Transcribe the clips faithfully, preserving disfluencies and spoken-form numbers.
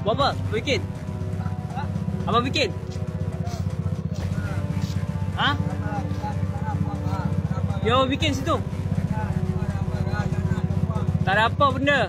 Buat apa? Bikin? Abang bikin? Ha? Yo, bikin situ. Tak ada apa benda.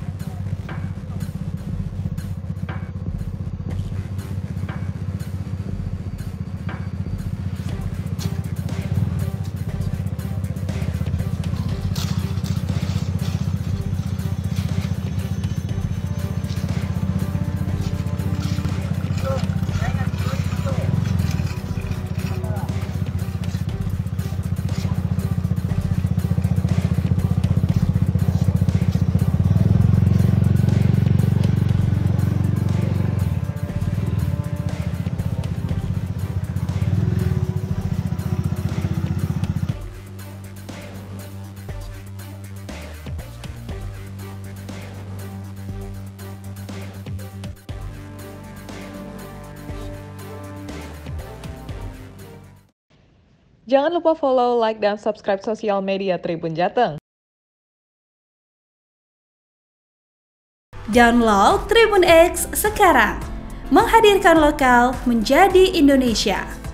Jangan lupa follow, like, dan subscribe sosial media Tribun Jateng. Download Tribun X sekarang, menghadirkan lokal menjadi Indonesia.